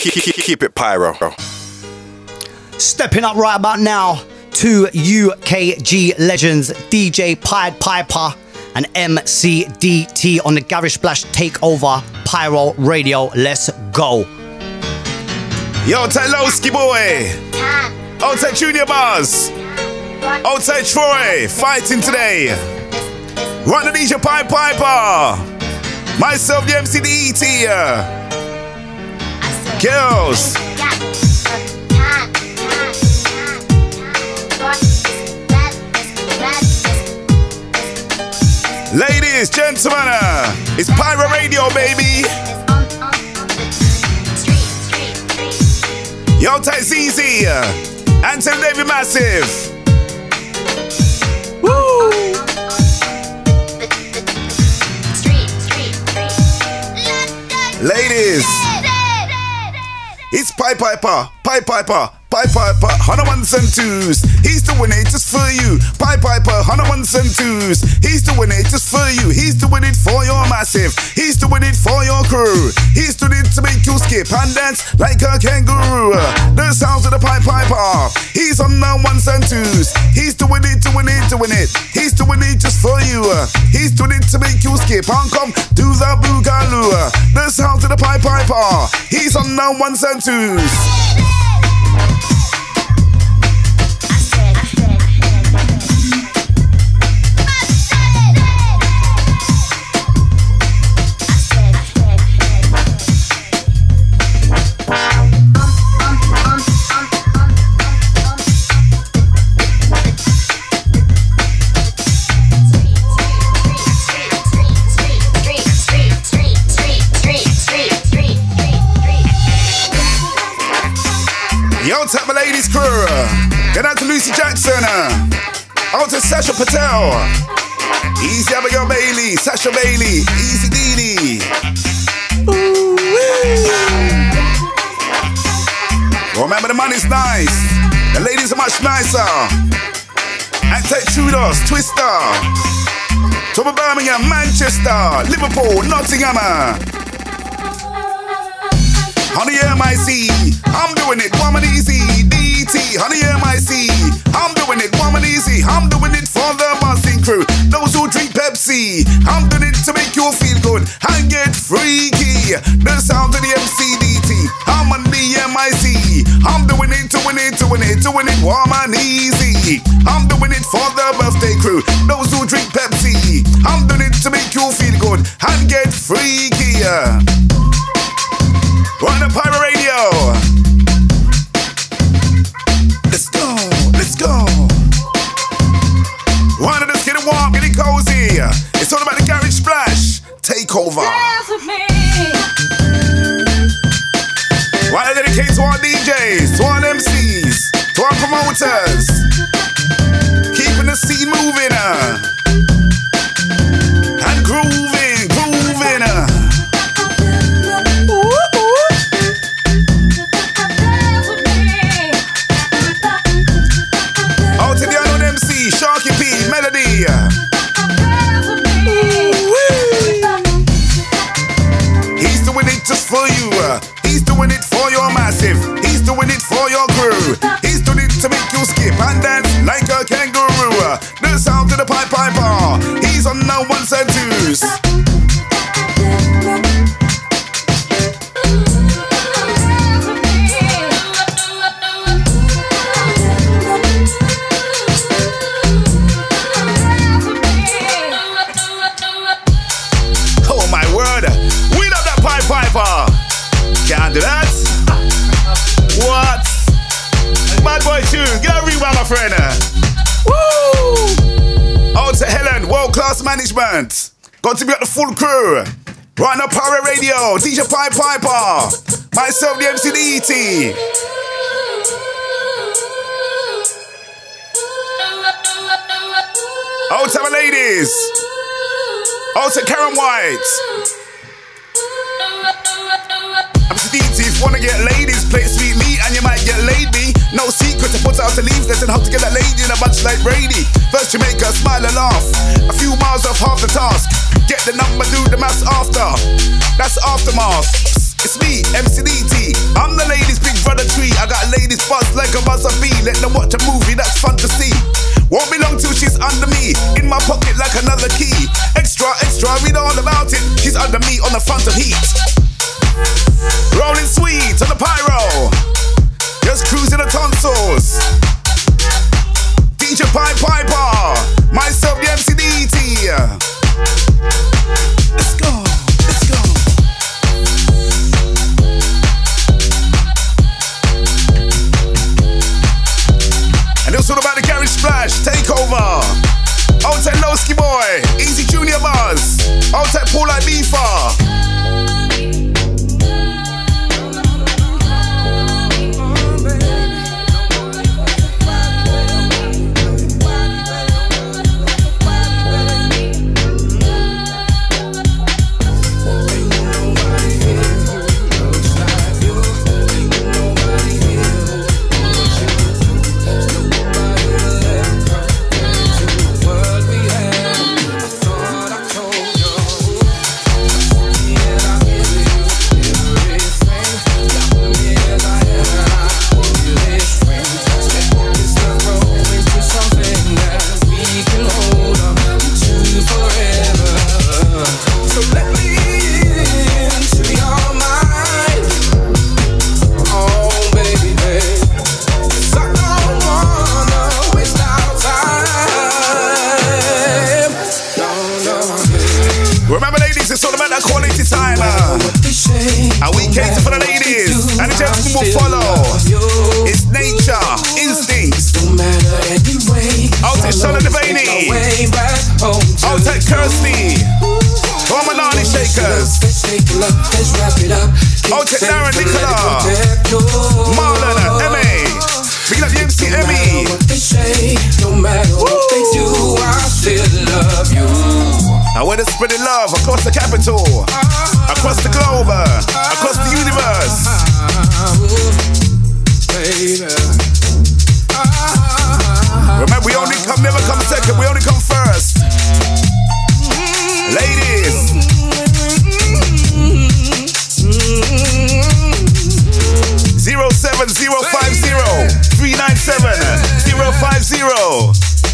Keep it pyro. Stepping up right about now, two UKG legends, DJ Pied Piper and MCDT on the Garage Splash Takeover Pyro Radio. Let's go. Yo, Tylowski boy. Outside Junior Bars. Outside Troy. Fighting today. Run the DJ Pied Piper. Myself, the MCDT. Girls. Ladies, gentlemen, it's Pyro Radio, baby. Yo, Ty ZZ, Anton David Massive. Woo! Ladies, it's Pied Piper, Pied Piper. Pied Piper, 100 ones and twos. He's doing it just for you. Pied Piper, 100 ones and twos. He's doing it just for you. He's doing it for your massive. He's doing it for your crew. He's doing it to make you skip and dance like a kangaroo. The sounds of the Pied Piper. He's on the ones and twos. He's doing it, doing it, doing it. He's doing it just for you. He's doing it to make you skip and come do the boogaloo. The sounds of the Pied Piper. He's on the ones and twos. Out my ladies crew. Get out to Lucy Jackson. Out to Sasha Patel. Easy Abigail Bailey. Sasha Bailey. Easy Dee. Remember the money's nice. The ladies are much nicer. Antek Trudos, Twister. Top of Birmingham, Manchester, Liverpool, Nottingham. Honey MIC, I'm doing it, woman easy. DT, honey MIC, I'm doing it, woman easy. I'm doing it for the Martin crew, those who drink Pepsi. I'm doing it to make you feel good and get freaky. The sound of the MCDT, I'm on the MIC. I'm doing it, doing it, doing it, doing it, warm and easy. I'm doing it for the birthday crew, those who drink Pepsi. I'm doing it to make you feel good and get freaky. On the Pyro Radio. Let's go, let's go. Wanna just get it warm, get it cozy. It's all about the Garage Splash Takeover. Wanna dedicate to our DJs, to our MCs, to our promoters. Keeping the scene moving and grooving, grooving. Sharky P, Melody. He's doing it just for you. He's doing it for your massive. He's doing it for your crew. He's doing it to make you skip and dance like a kangaroo. The sound of the Pied Piper. He's on the ones and twos. Piper, can't do that. What? Bad boy tune, get a rewind, my friend. Woo! Out to Helen, world class management. Got to be at the full crew. Right now, Pyro Radio, DJ Pied Piper, myself, the MCDT. Out to my ladies. Out to Karen White. MCDT, if you wanna get ladies, play sweetly and you might get laid me. No secret to put out the leaves, lesson how to get a lady in a bunch like Brady. First you make her smile and laugh, a few miles off half the task. Get the number, do the maths after. That's aftermath. It's me, MCDT, I'm the like a buzzer bee. Let them watch a movie, that's fun to see. Won't be long till she's under me, in my pocket like another key. Extra, extra, read all about it. She's under me on the front of heat. Rolling sweet on the pyro, just cruising the tonsils. DJ Pied Piper, myself the MCDT. Let's go, let's go. And it's all about the Garage Splash takeover. Outside Lowski Boy, Easy Junior Buzz, outside Paul like Beefa. And we cater for the ladies, and the gentlemen will follow. It's nature, instincts. Outside Charlotte Devaney, outside Kirsty, all my Nani Shakers, outside Darren Nicola, Marlon, Emmy, we got the MC Emmy. And we're spreading love across the capital, across the globe, across the universe. Remember, we only come, never come second, we only come first. Ladies. 07050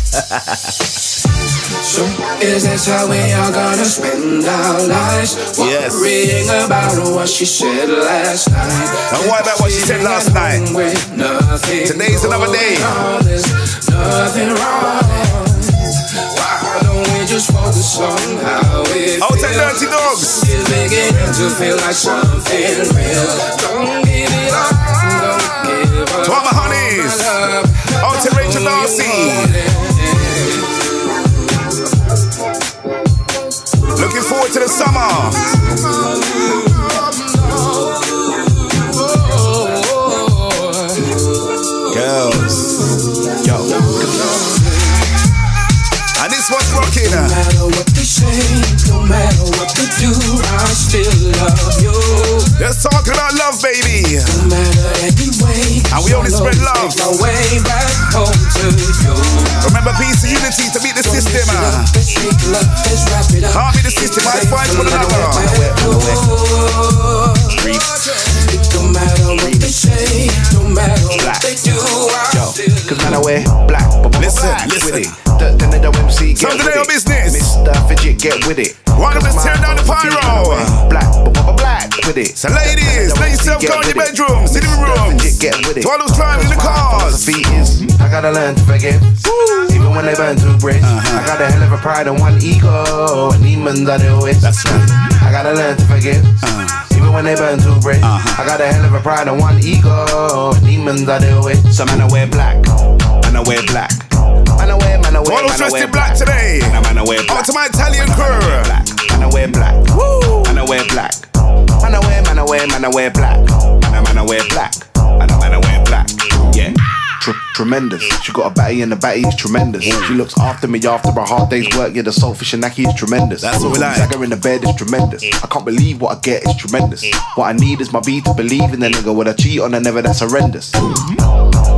So is this how we are gonna spend our lives? Yes. Worrying about what she said last night. Don't worry about what she said last night. Today's another day. There's nothing wrong. Why don't we just focus on how it Out at Dirty Dogs. It's beginning to feel like something real. Don't give it up. Don't give up. To all my honeys. Out to Rachel Darcy. Looking forward to the summer. Girls. Yo. And this one's rocking. No matter what they say, no matter what they do, I still love you. Just talking about love, baby. No matter any way, and we only spread love. My way back home to you. Remember peace and unity to beat the system. Can't beat the system, I fight one another. No matter what they say, no matter what they do, I still. Cause man I wear black, but listen, black listen. with it. The MC get Something with in your it. business. Mr. Fidget get with it. One of us tear down the pyro. Black, but black with it. So ladies, let yourself go in your bedrooms, living rooms. Get with it. To all those driving in the cars. I gotta learn to forgive. Even when they burn to bridge. I got a hell of a pride and one ego. And demons I deal with. That's right. I gotta learn to forgive. Even when they burn to bridge. I got a hell of a pride and one ego. And demons I deal with. So man I wear black. Man I wear black. Man I wear, man I wear. All those dressed in black today. Man I wear black. Out to my Italian crew. Man I wear black. Man I wear black. Man I wear, man I wear, man I wear black. Man I wear black. Man I wear black. Yeah. Tremendous. She got a batty and the batty is tremendous. She looks after me after a hard day's work. Yeah, the saltfish and naki is tremendous. That's what we like. Zagger in the bed is tremendous. I can't believe what I get is tremendous. What I need is my B to believe in the nigga. Would I cheat on a never, that's horrendous.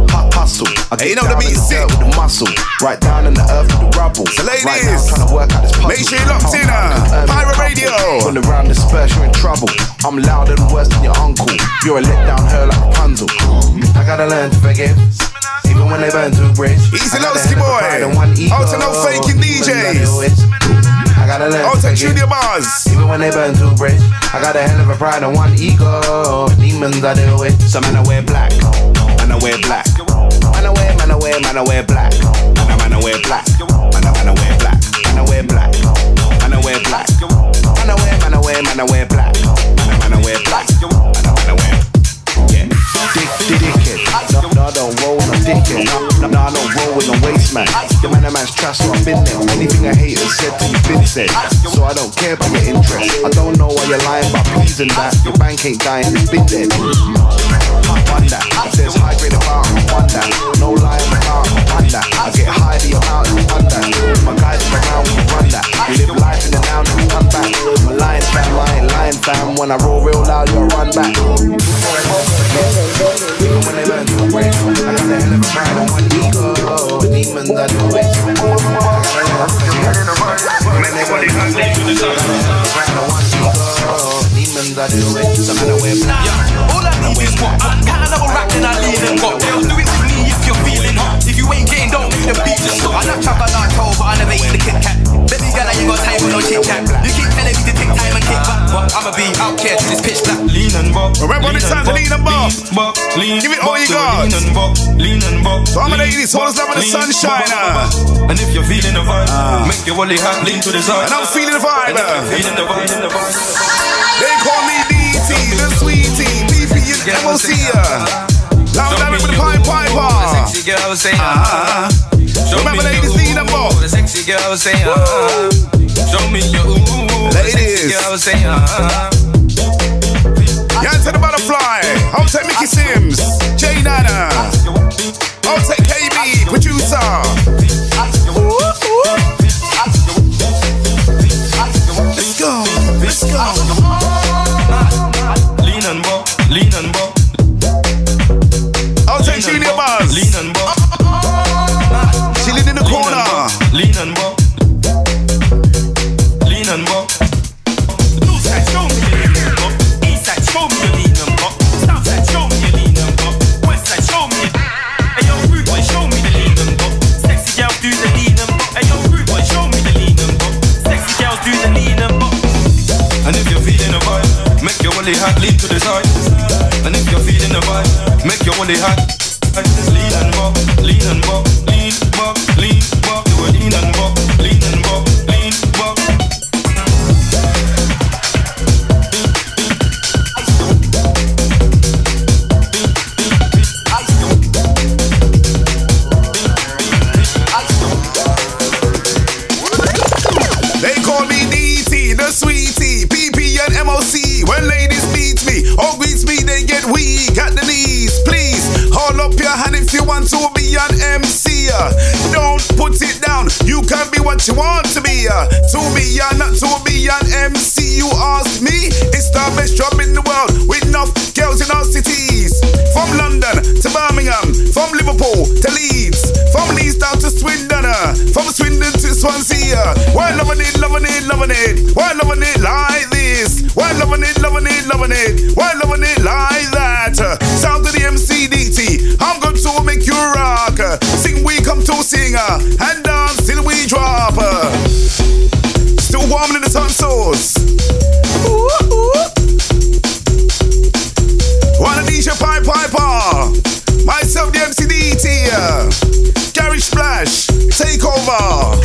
hustle. I Hey, you get know the down in beat the sick. dirt with the muscle. Right down in the earth with the rubble. So ladies, right now, trying to work out this puzzle. make sure you locked in, Pirate Radio. When around disperse, you're in trouble. I'm louder and worse than your uncle. You're a letdown her like Rapunzel. I gotta learn to forgive, even when they burn too bridge. Easy Lowski boy. Out to no faking DJs. I gotta learn Out to to forgive, Junior Bars. even when they burn too bridge. I got a hell of a pride and one ego. Demons I deal with. Some man I wear black, man I wear black. Man I wear black. Man I wear black. Man I wear black. Man I wear black. Man I wear black. Man I wear black. Man I wear black. Man I wear black. Man I wear. Yeah. Dickhead. No, I don't roll no dickhead. No, I don't roll with no waste man. Your man's trash, so I've been there. Anything I hate is said to you been said. So I don't care about your interest. I don't know why you're lying about pleasing that. Your bank ain't dying, it's been dead. One that. If there's high grade about, one that. No lying about, one that. I get high the amount and one that. My guys around, we run that. We live life in the now and we come back. I'm a lying fam, I ain't lying fam. When I roll real loud, you'll run back. Even when they burn too bright, I got a hell of a pride and one ego. Demons I do it. Demons I do it. Some man I wear black. All I need is what? Kind of a rap and I lean and what? Do it with me if you're feeling hot. If you ain't getting, don't make the beat just stop. I love chocolate like cold, but I never eat the Kit Kat. Baby girl, I ain't got time for no chit chat. You keep telling me to take time and kick back, but I'ma be out here till it's pitch black. Lean and buck. Remember when it's time to lean and buck. Give it all you got. So I'm gonna eat this whole love of the sunshine. And if you're feeling the vibe, make your wallet hat lean to the side. And I'm feeling the vibe. Feeling the vibe. They call me DT, the sweetie, PP and MOC. Loud down with the Pied Piper. Sexy girl saying, Remember ladies, lean and buck. The sexy girl saying, show me your Ladies. The sexy girl saying, Yan to the butterfly. I'll take Mickey Sims, J Nana. I'll take KB, producer. Let's go, let's go. lean and buck, lean and buck. I'll take Junior Buzz. Lean and buck, Chilling in the corner. lean and buck, lean and buck. North side, show me your lean and buck. East side, show me your lean and buck. South side, show me your lean and buck. West side, show me your. Hey yo, rude boy, show me the lean and buck. Sexy girl, do the lean and buck. Hey yo, rude boy, show me the lean and buck. Sexy girls do the lean and buck. And if you're feeling the vibe, make your wallet hat lean to the side. And if you're feeling the vibe, make your wallet hat lean and buck, lean and buck, lean buck, lean buck. Do a lean and buck, lean and buck, lean buck. They call me DT, the sweetie, PP and MOC. When ladies meet me, or greets me, they get weak at the knees. Please, hold up your hand if you want to be an MC. Don't put it down, you can be what you want to be. To be or not to be an MC, you ask me. It's the best job in the world, with enough girls in our cities. From London to Birmingham, from Liverpool to Leeds, from Leeds down to Swindon, from Swindon to Swansea. Why loving it, loving it, loving it? Why loving it like this? Why loving it, loving it, loving it? Why loving it like that? Sound to the MC DT, I'm going to make you rock. Sing we come to sing, and dance till we drop. Still warming in the tonsils. Wanna DJ Pied Piper, myself the MC DT, Garage Splash, take over.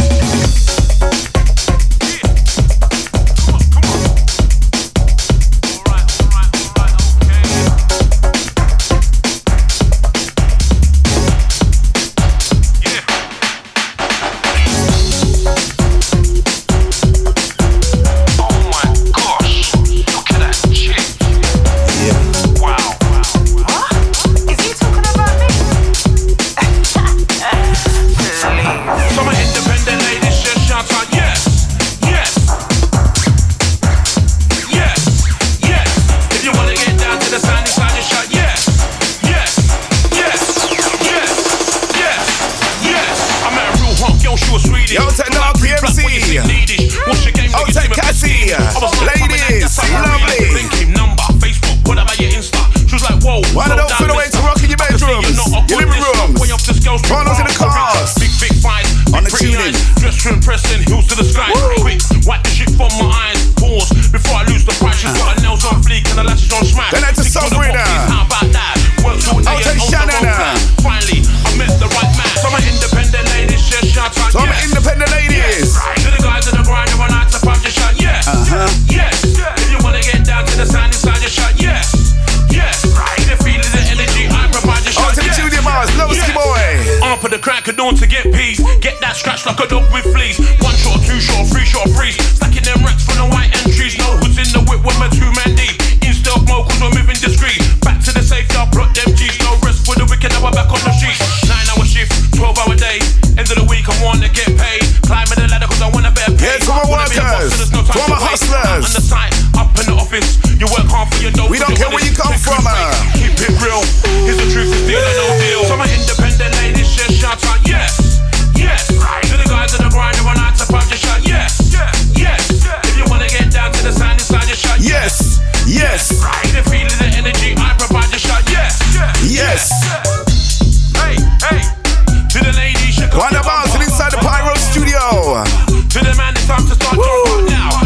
for the way to rock in your bedrooms, your living rooms, partners in the cars, big fight, on the tuning. Dress to impress and heels to the sky. Quick, wipe the shit from my eyes. Pause before I lose the price. She's got her nails on fleek and her lashes on smack. Then that's a sub-winner. How about that? Work till day and on the road plan. Finally, I met the right man. Some are independent ladies, just shout out. Some independent ladies. To the guys in the grind, and when I to pump, just shout yes. Yes. If you wanna get down to the sound inside, just shout yes. Yes. If you feel the energy, I provide, just shout yes. To the Junior Mars, Lowski boy. Arm for the crack of dawn to get peace. Get that scratch like a dog with fleas. 1 shot, 2 shot, 3 shot, freeze. Stacking them racks from the white entries. No hoods in the whip with my 2-man deep. In stealth mode, cause we're moving discreet. Back to the safe, now plot them G's. No rest for the wicked, now we're back on the streets. 9-hour shift, 12-hour day. End of the week, I wanna get paid. Climbing the ladder cause I wanna better pay. Yeah, to my workers, to all my hustlers. On the side, up in the office. You work hard for your dough. We don't care where you come from, keep it real. Here's the truth, it's deal or no deal. Some are independent ladies, just shout out yes. Yes. To the guys in the grind, and when I to pump, just shout yes. Yes. If you wanna get down to the sound inside, just shout yes. Yes. If you feel the energy I provide, just shout yes. Yes. Hey, hey. To the ladies, shook up Wind your up bumper. bouncing inside the Pyro studio. To the man, it's time to start jump now.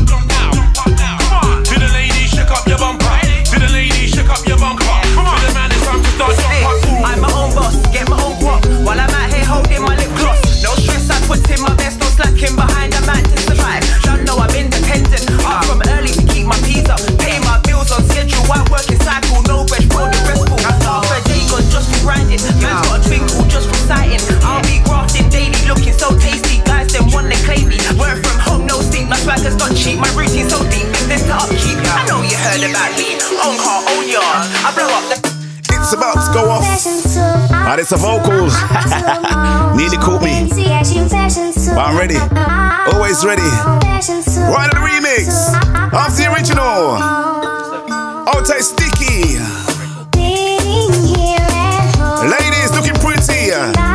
To the ladies, shook up your bumper. To the ladies, shook up your bumper. To the man, it's time to start jump. I'm my own boss, get my own guap. While I'm out here holding my lip gloss. No stress, I put in my best, no slacking behind a man to survive. Don't know I'm independent. Up from early to keep my peas up. Pay my bills on schedule, while working cycle. No bread for the restful. After a day gone, just be grinding. Man's got a twinkle just from sighting. I'll be grafting daily, looking so tasty. Guys, them want to claim me. Work from home, no stink. My swagger's not cheap. My routine so deep, business to upkeep. I know you heard about me. Own car, own yard. I blow up the. It's about to go off. And it's a vocals. Nearly caught me. But I'm ready. Always ready. Right on the remix. After the original. Outside Sticky. Ladies looking pretty.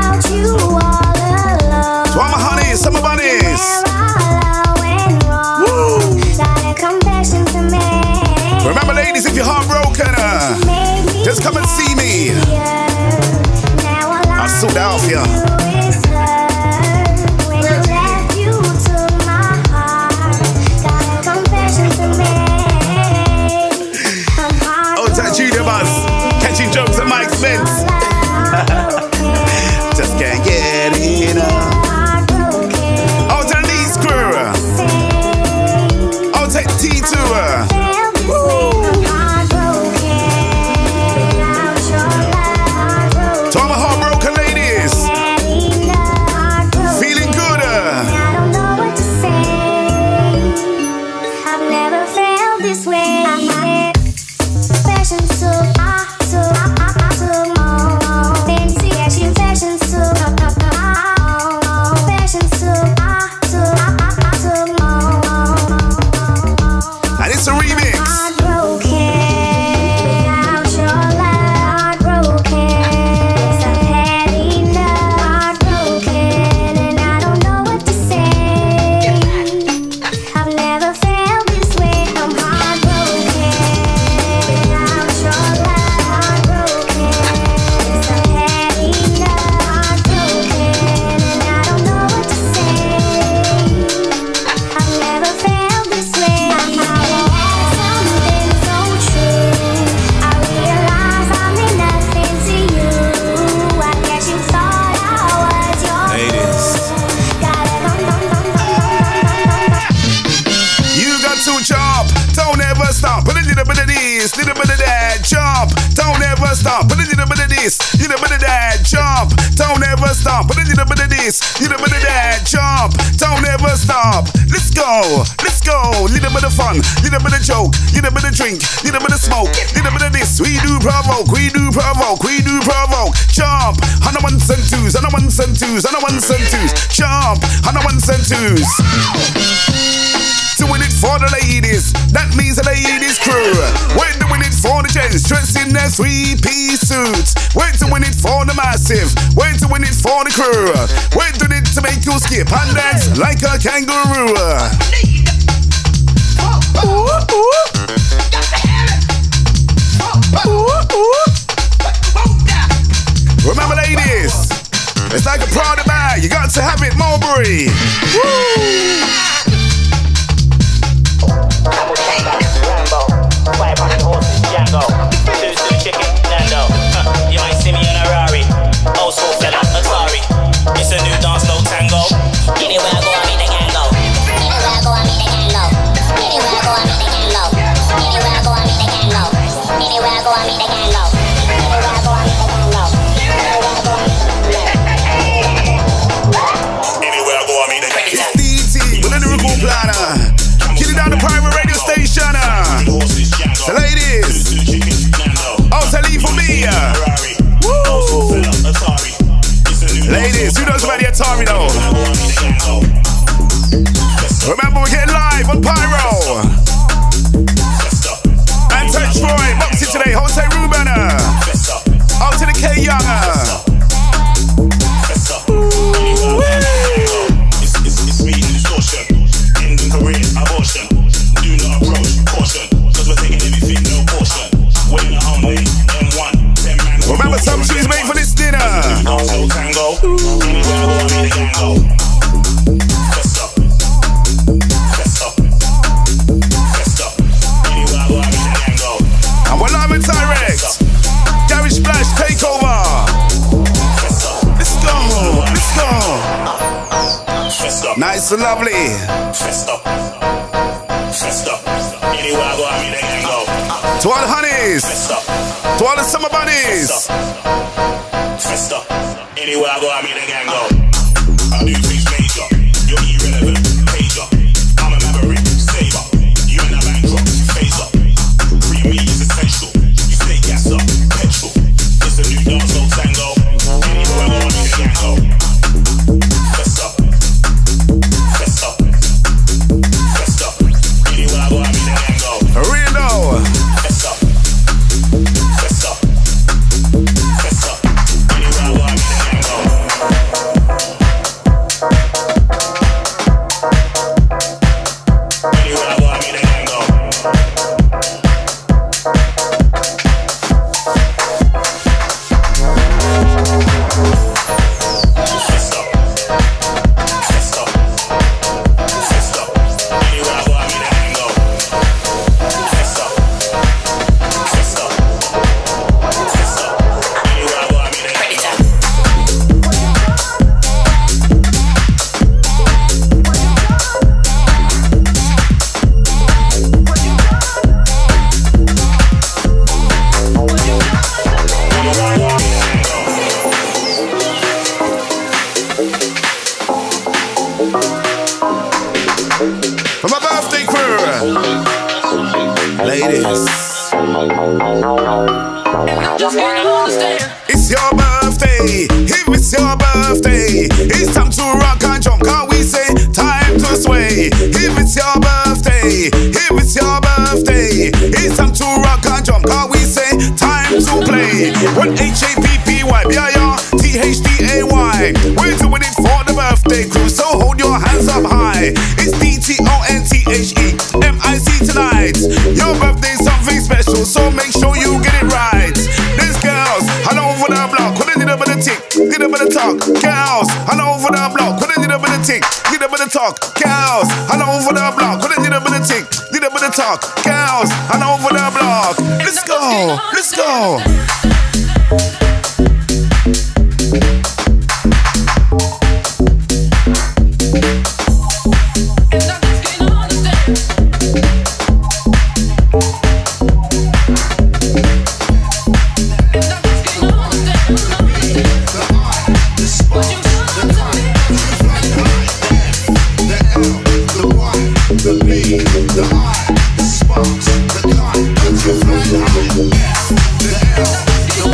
To all my honeys, summer bunnies. Woo. Remember, ladies, if you're heartbroken, just come and see me. I'll sort that out for you. Outside Junior Buzz, catching jokes at Mike Spence. Just can't get enough. Outside Lee's crew. Outside T2. To all my heartbroken ladies, feeling good. I don't know what to say. I've never felt this way. Fashion so fancy action, fashion so fashion so And it's a remix. Little bit of that, jump, don't ever stop. Put a little bit of this, little bit of that, jump, don't ever stop. Put a little bit of this, little bit of that, jump, don't ever stop. Let's go, little bit of fun, little bit of joke, little bit of drink, little bit of smoke, little bit of this. We do provoke, we do provoke, we do provoke. Jump, on the ones and twos, on the ones and twos, on the ones and twos. Jump, on the ones and twos. Doing it for the ladies, that means the ladies crew. We're doing it for the gents dressed in their 3-piece suits. We're doing it for the massive, we're doing it for the crew. We're doing it to make you skip and dance like a kangaroo. to have it, Mulberry. Woo! Rambo, 500 horses, Django, 2 chicken, Nando. You might see me in a Rari, old school fella, Atari. It's a new dance, no tango. Anywhere I go, I meet the gang go. Anywhere I go, I meet the gang go. Anywhere I go, I meet the gang go. Anywhere I go, I meet the gang go. Anywhere I go, I meet the gang go. Anywhere I go, I meet the gang go. Anywhere I go, I meet the gang go. It's DT with a lyrical planner. Get it down the private radio station. So ladies, I'll tell you for me. Woo! Ladies, who knows about the Atari though? Remember, we're getting live on Pyro. And Touch Roy, Moxie today, Jose Ruben. Out to the K Young. It's me in distortion. Ending career, abortion. Do not approach, caution. Cause we're taking everything, no portion. Waiting at home late, M1, 10 man. Remember, some shoes made for this dinner. Also tango. Anywhere I go, I meet the gang go. Fess up. Fess up. Fess up. Anywhere I go, I meet the gang go. And we're live and direct. Gary Splash takeover. Let's go. Let's go. Fess up. Nice and lovely. Fess up. Fess up. Anywhere I go, I meet the gang go. To all the honeys. Fess up. To all the summer bunnies. Fessed up. Anywhere I go, I meet the gang go. I do things major. You're irrelevant. Pager. I'm a maverick. Saver. You in a bankrupt. Phase up. Free me is essential. You stay gas up. Petrol. It's a new dance, no tango. Anywhere I go, I meet the gang go. Fessed up. Fessed up. Fessed up. Anywhere I go, I meet the gang go. For real though. Fessed up. Fessed up. Fessed up. Anywhere I go, I meet the gang go. Anywhere I go, I meet the gang go. Fessed up. Fessed up. Fessed up. Anywhere I go, I meet the gang go. Fessed up. Fessed up. Fessed up. Anywhere I go, I meet the gang go. For my birthday crew. Ladies. It's your birthday. If it's your birthday, it's time to rock and jump. Can't we say time to sway? If it's your birthday, if it's your birthday, it's time to rock and jump. Can't we say time to play? What HAPPY, BIRTHDAY. We're doing it for the birthday crew, so hold your hands up high. It's DTONTHEMIC tonight. Your birthday's something special, so make sure you get it right. These girls, all over the block, with a little bit of tick, little bit of talk. Girls, all over the block, with a little bit of tick, little bit of talk. Girls, all over the block, with a little bit of tick, little bit of talk. Girls, all over the block. Let's go, let's go. The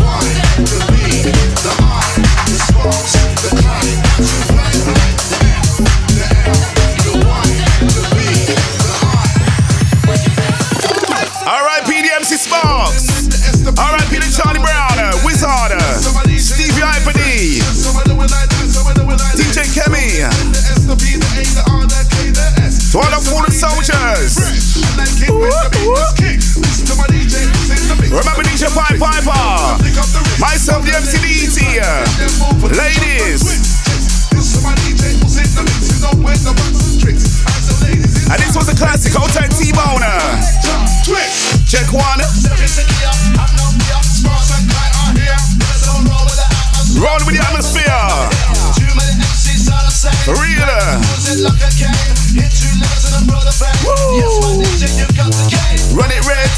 Run it red.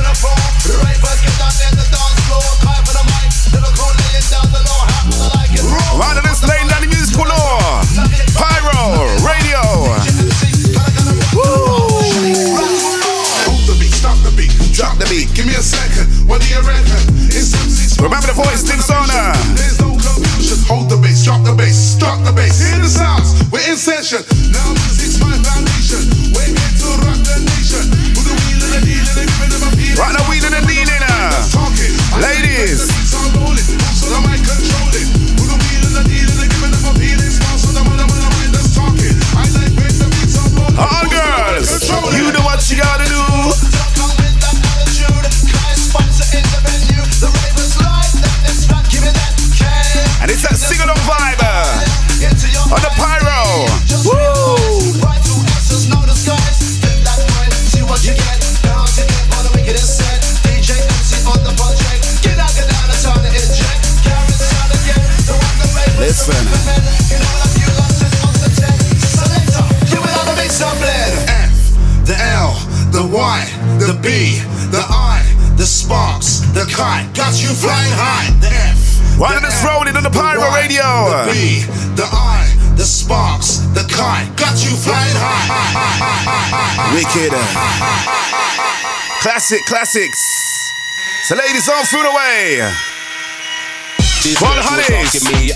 Round of this lane down the musical law. Pyro Radio. Hold the beat, stop the beat, drop the beat. Give me a second. What do you reckon? It's MC. Remember the voice, Dimsona. There's no confusion. Hold the bass, drop the bass, stop the bass. Hear the sounds. We're in session. Now music's my foundation. We're here to rock the nation. With the wheel and the deal and the giving them a beat. Right now, wheeling and dealing. Ladies. So the mic control it. With the wheel and the deal and the giving them a beat. So the mind that's talking. I like when the beats are rolling. All girls, you know what you gotta do. And it's that sing-along vibe on the Pyro. Woo! Listen. F, the L, the Y, the B, the I, the sparks, the kite. Got you flying high. The F. Right on this rolling on the Pyro Radio. The B, the I, the sparks, the kite. Got you flying high. Wicked. Classics. So ladies, on through the way. One honeys. Me,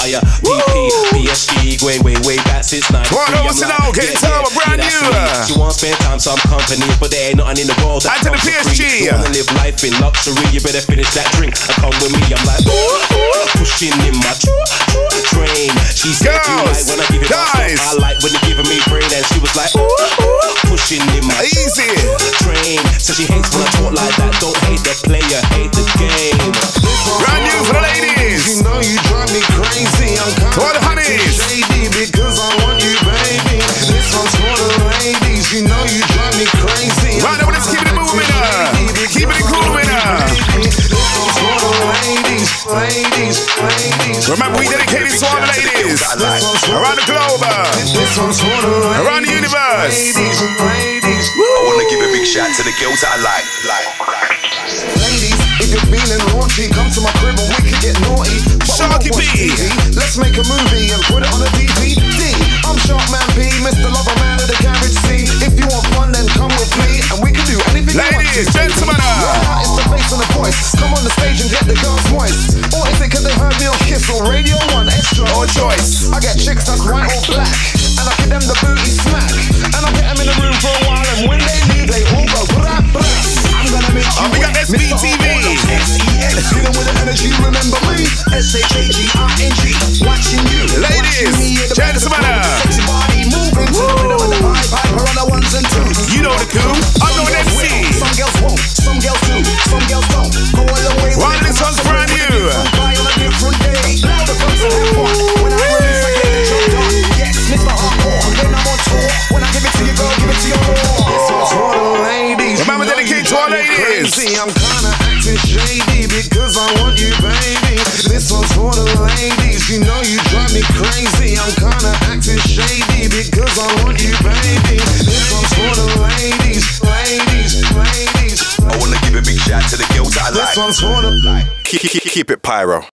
PSG, going way back since 93. One over to now, getting time brand new. She wants spend time, some company, but there ain't nothing in the world that to the PSG. You wanna live life in luxury, you better finish that drink and come with me. I'm like, pushing in my train. She said, you like when I give it guys. I like when you're giving me brain, and she was like, pushing in my easy train. So she hates when I talk like that. Don't hate the player, hate the game. Brand new for the ladies. You know you drive me crazy. I'm to all the honeys. shady because I want you, baby. This one's for the ladies. You know you drive me crazy. Right now, let's keep it moving. Keep it cool with This one's for the ladies. Remember, we dedicated to all the ladies around the globe, This one's for the ladies. around the universe. Ladies. I wanna give a big shout to the girls that I like. Ladies, if you're feeling raunchy, come to my crib and we can get naughty. But Sharky we won't watch P. TV. Let's make a movie and put it on a DVD. I'm Sharkman P, Mr. Lover Man of the Garage C. If you want fun, then come with me and we can do anything you want to. Ladies, gentlemen, Right now it's the bass and the voice. Come on the stage and get the girls moist. Or is it cause they heard me on Kiss or Radio 1 Extra or Choice? I get chicks that's white or black, and I give them the booty smack. And I get them in the room for a while, and when they leave, they all go brap brap. I'm gonna make you we got SBTV. Feeling with the energy, remember me? SHAGING, watching you. Ladies, gentlemen, Sexy body moving to the rhythm of the Piper on the ones and twos. you know the coup. I'm going MC. Some girls won't, some girls do, some girls don't. Go all the way. One of this one's brand new. Buy on a different day. Now the guns have fun. When I release, I get the job done. Yes, Mr. Hardcore. When I'm on tour, when I give it to you, girl, give it to your raw. This one's for the ladies. Remember, dedicated to all ladies. I'm kinda acting shady because I want you, baby. This one's for the ladies. You know you drive me crazy. I'm kinda acting shady because I want you, baby. This one's for the ladies. I wanna give a big shout to the girls that I like. This one's for the Keep it pyro.